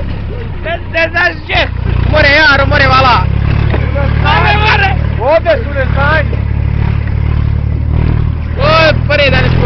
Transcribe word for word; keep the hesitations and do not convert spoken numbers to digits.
Ne, ne znaš gdje? More Jaro, more Vala. More, more! Ovdje su, ne znaj. O, pre da ne